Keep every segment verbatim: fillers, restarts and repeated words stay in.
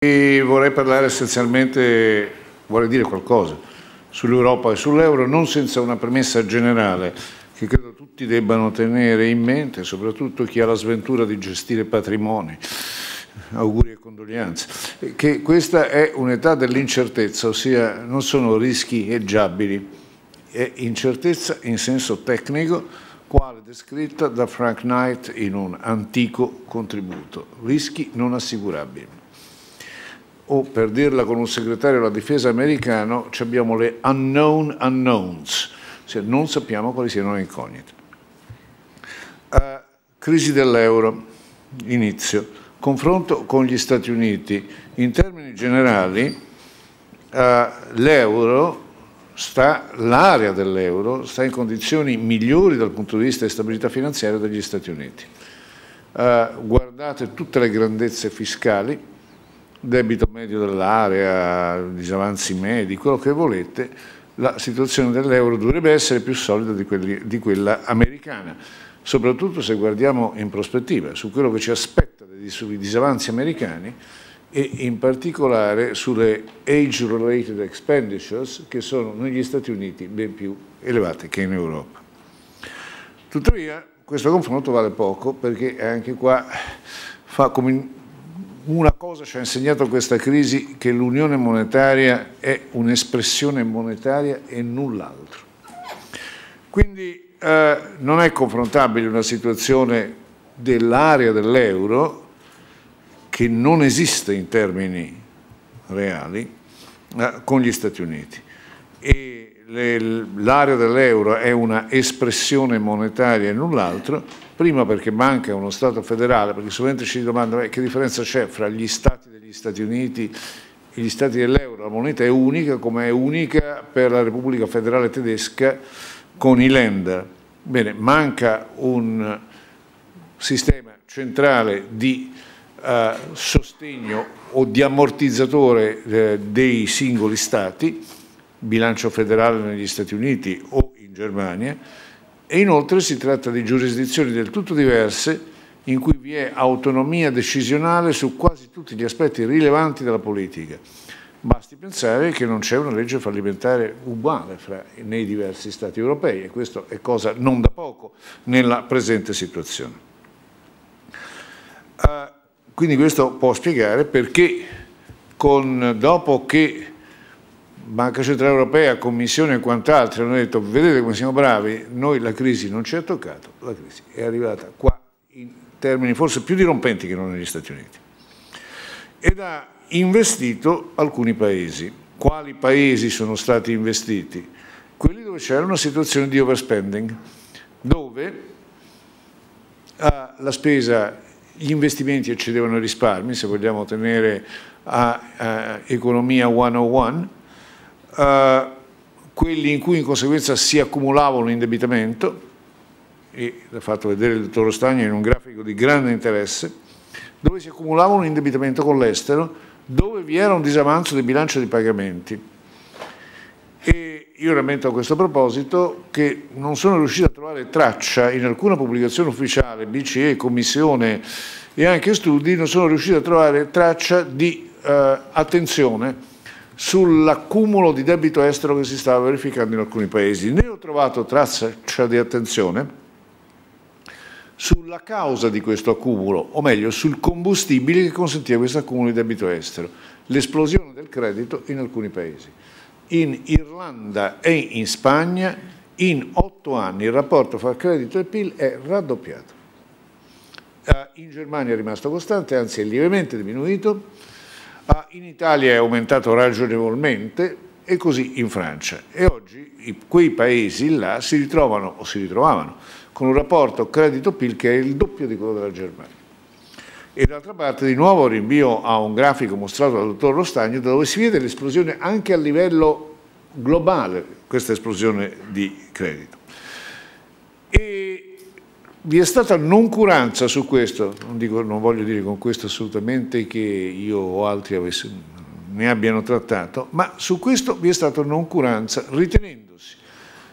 E vorrei parlare essenzialmente, vorrei dire qualcosa sull'Europa e sull'euro, non senza una premessa generale che credo tutti debbano tenere in mente, soprattutto chi ha la sventura di gestire patrimoni. Auguri e condoglianze. Che questa è un'età dell'incertezza, ossia non sono rischi eggiabili, è incertezza in senso tecnico, quale descritta da Frank Knight in un antico contributo, rischi non assicurabili. O per dirla con un segretario della difesa americano, abbiamo le unknown unknowns, cioè non sappiamo quali siano le incognite. Uh, crisi dell'euro, inizio. Confronto con gli Stati Uniti. In termini generali, uh, l'euro sta, l'area dell'euro sta in condizioni migliori dal punto di vista di stabilità finanziaria degli Stati Uniti. Uh, guardate tutte le grandezze fiscali, debito medio dell'area, disavanzi medi, quello che volete, la situazione dell'euro dovrebbe essere più solida di, quelli, di quella americana, soprattutto se guardiamo in prospettiva su quello che ci aspetta sui disavanzi americani e in particolare sulle age-related expenditures che sono negli Stati Uniti ben più elevate che in Europa. Tuttavia questo confronto vale poco perché anche qua fa come una cosa ci ha insegnato questa crisi, che l'unione monetaria è un'espressione monetaria e null'altro. Quindi eh, non è confrontabile una situazione dell'area dell'euro che non esiste in termini reali eh, con gli Stati Uniti. E l'area dell'euro è una espressione monetaria e null'altro, prima perché manca uno Stato federale, perché sovente ci domandano eh, che differenza c'è fra gli Stati degli Stati Uniti e gli Stati dell'euro. La moneta è unica, come è unica per la Repubblica Federale Tedesca con i Länder. Bene, manca un sistema centrale di Uh, sostegno o di ammortizzatore eh, dei singoli stati, bilancio federale negli Stati Uniti o in Germania, e inoltre si tratta di giurisdizioni del tutto diverse in cui vi è autonomia decisionale su quasi tutti gli aspetti rilevanti della politica. Basti pensare che non c'è una legge fallimentare uguale fra, nei diversi stati europei, e questo è cosa non da poco nella presente situazione. Uh, Quindi questo può spiegare perché con, dopo che Banca Centrale Europea, Commissione e quant'altro hanno detto vedete come siamo bravi, noi la crisi non ci ha toccato, la crisi è arrivata qua in termini forse più dirompenti che non negli Stati Uniti ed ha investito alcuni paesi. Quali paesi sono stati investiti? Quelli dove c'era una situazione di overspending, dove ah, la spesa, gli investimenti eccedevano i risparmi, se vogliamo tenere a, a economia centouno, uh, quelli in cui in conseguenza si accumulava un indebitamento, e l'ha fatto vedere il dottor Rostagno in un grafico di grande interesse, dove si accumulava un indebitamento con l'estero, dove vi era un disavanzo del bilancio dei pagamenti. E io rammento a questo proposito che non sono riuscito a trovare traccia in alcuna pubblicazione ufficiale, B C E, Commissione e anche studi, non sono riuscito a trovare traccia di eh, attenzione sull'accumulo di debito estero che si stava verificando in alcuni paesi. Ne ho trovato traccia di attenzione sulla causa di questo accumulo, o meglio sul combustibile che consentiva questo accumulo di debito estero, l'esplosione del credito in alcuni paesi. In Irlanda e in Spagna in otto anni il rapporto fra credito e P I L è raddoppiato. In Germania è rimasto costante, anzi è lievemente diminuito, in Italia è aumentato ragionevolmente e così in Francia. E oggi quei paesi là si ritrovano o si ritrovavano con un rapporto credito-P I L che è il doppio di quello della Germania. E d'altra parte, di nuovo, rinvio a un grafico mostrato dal dottor Rostagno, dove si vede l'esplosione anche a livello globale, questa esplosione di credito. E vi è stata noncuranza su questo, non, dico, non voglio dire con questo assolutamente che io o altri avessi, ne abbiano trattato, ma su questo vi è stata noncuranza, ritenendosi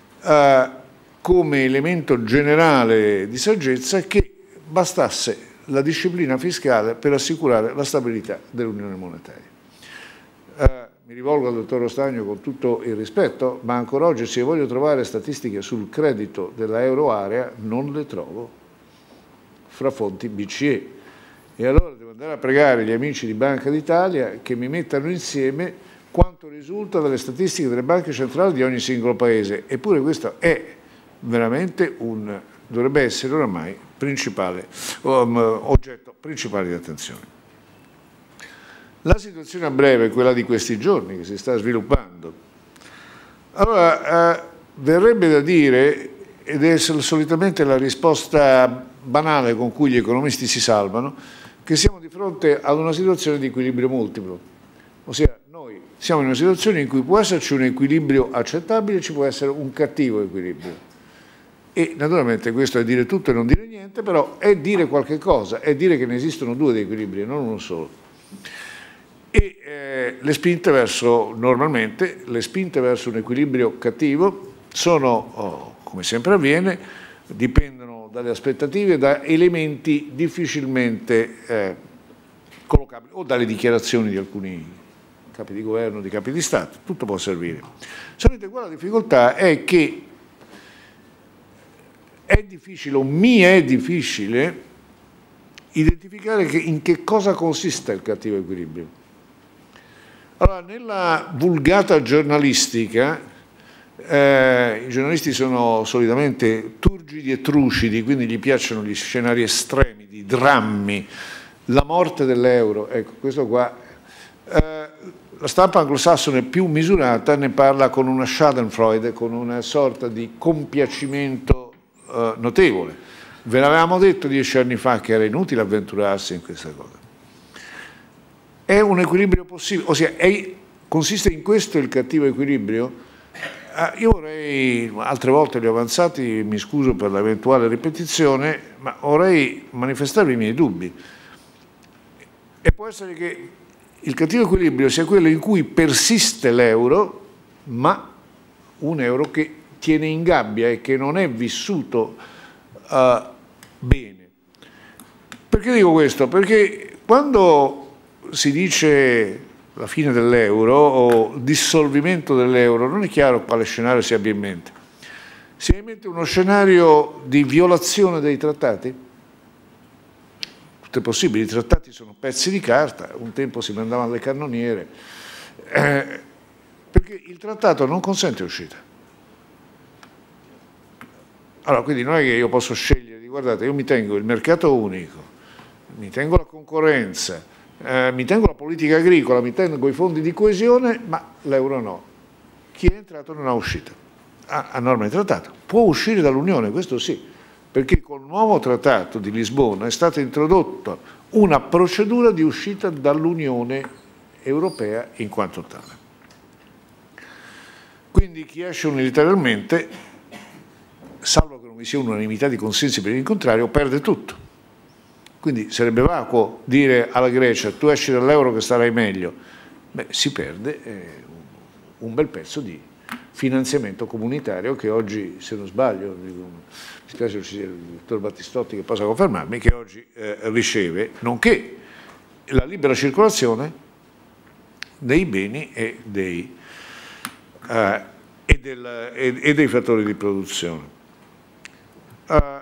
uh, come elemento generale di saggezza che bastasse la disciplina fiscale per assicurare la stabilità dell'Unione monetaria. Eh, mi rivolgo al dottor Rostagno con tutto il rispetto, ma ancora oggi se voglio trovare statistiche sul credito della euroarea non le trovo fra fonti B C E. E allora devo andare a pregare gli amici di Banca d'Italia che mi mettano insieme quanto risulta dalle statistiche delle banche centrali di ogni singolo paese. Eppure questo è veramente un, dovrebbe essere oramai principale, um, oggetto principale di attenzione. La situazione a breve è quella di questi giorni che si sta sviluppando. Allora, eh, verrebbe da dire, ed è solitamente la risposta banale con cui gli economisti si salvano, che siamo di fronte ad una situazione di equilibrio multiplo. Ossia, noi siamo in una situazione in cui può esserci un equilibrio accettabile e ci può essere un cattivo equilibrio. E naturalmente questo è dire tutto e non dire niente, però è dire qualche cosa, è dire che ne esistono due di equilibri, non uno solo. E eh, le spinte verso, normalmente, le spinte verso un equilibrio cattivo sono, oh, come sempre avviene, dipendono dalle aspettative, da elementi difficilmente eh, collocabili, o dalle dichiarazioni di alcuni capi di governo, di capi di Stato, tutto può servire. Sapete, qua la difficoltà è che è difficile, o mi è difficile, identificare che, in che cosa consiste il cattivo equilibrio. Allora, nella vulgata giornalistica, eh, i giornalisti sono solitamente turgidi e trucidi, quindi gli piacciono gli scenari estremi, di drammi, la morte dell'euro, ecco, questo qua. Eh, la stampa anglosassone più misurata ne parla con una schadenfreude, con una sorta di compiacimento eh, notevole. Ve l'avevamo detto dieci anni fa che era inutile avventurarsi in questa cosa. È un equilibrio possibile, ossia è, consiste in questo il cattivo equilibrio? Eh, io vorrei, altre volte li ho avanzati, mi scuso per l'eventuale ripetizione, ma vorrei manifestarvi i miei dubbi. E può essere che il cattivo equilibrio sia quello in cui persiste l'euro, ma un euro che tiene in gabbia e che non è vissuto uh, bene. Perché dico questo? Perché quando si dice la fine dell'euro o dissolvimento dell'euro, non è chiaro quale scenario si abbia in mente. Si ha in mente uno scenario di violazione dei trattati? Tutto è possibile, i trattati sono pezzi di carta, un tempo si mandavano le cannoniere, eh, perché il trattato non consente uscita. Allora, quindi non è che io posso scegliere di, guardate, io mi tengo il mercato unico, mi tengo la concorrenza, Eh, mi tengo la politica agricola, mi tengo i fondi di coesione, ma l'euro no. Chi è entrato non ha uscita. A, a norma di trattato. Può uscire dall'Unione, questo sì, perché col nuovo trattato di Lisbona è stata introdotta una procedura di uscita dall'Unione Europea in quanto tale. Quindi chi esce unilateralmente, salvo che non vi sia unanimità di consensi per il contrario, perde tutto. Quindi sarebbe vacuo dire alla Grecia tu esci dall'euro che starai meglio. Beh, si perde eh, un bel pezzo di finanziamento comunitario che oggi, se non sbaglio, mi spiace che ci sia il dottor Battistotti che possa confermarmi, che oggi eh, riceve, nonché la libera circolazione dei beni e dei, eh, e del, e, e dei fattori di produzione. Uh,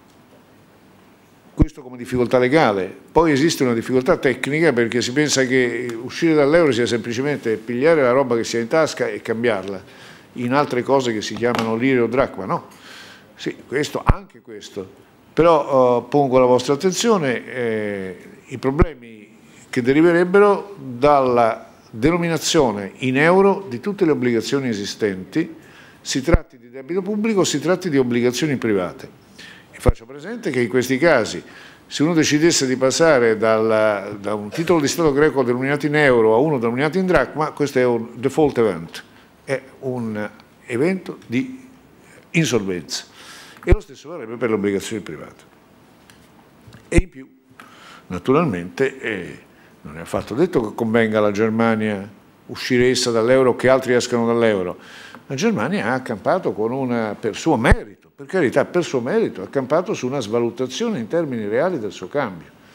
Questo come difficoltà legale, poi esiste una difficoltà tecnica perché si pensa che uscire dall'euro sia semplicemente pigliare la roba che si ha in tasca e cambiarla in altre cose che si chiamano lire o dracma, no? Sì, questo, anche questo, però uh, pongo alla vostra attenzione eh, i problemi che deriverebbero dalla denominazione in euro di tutte le obbligazioni esistenti, si tratti di debito pubblico o si tratti di obbligazioni private. Faccio presente che in questi casi, se uno decidesse di passare dal, da un titolo di Stato greco denominato in euro a uno denominato in dracma, questo è un default event, è un evento di insolvenza. E lo stesso varrebbe per le obbligazioni private. E in più, naturalmente, eh, non è affatto detto che convenga alla Germania uscire essa dall'euro o che altri escano dall'euro. La Germania ha accampato con una, per suo merito, per carità, per suo merito, ha accampato su una svalutazione in termini reali del suo cambio.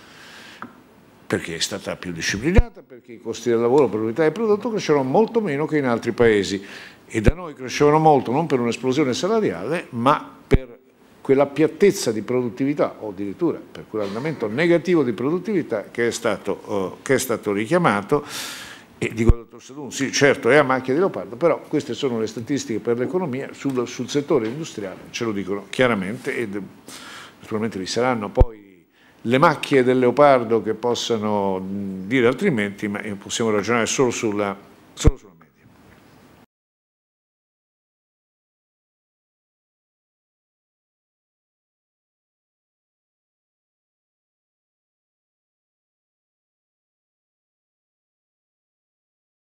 perché è stata più disciplinata, perché i costi del lavoro per l'unità di prodotto cresceranno molto meno che in altri paesi e da noi crescevano molto non per un'esplosione salariale ma per quella piattezza di produttività o addirittura per quell'andamento negativo di produttività che è stato, uh, che è stato richiamato. E dico al dottor Sadun, sì certo è a macchia di leopardo, però queste sono le statistiche per l'economia, sul, sul settore industriale ce lo dicono chiaramente e naturalmente vi saranno poi le macchie del leopardo che possano dire altrimenti, ma possiamo ragionare solo sulla, solo sulla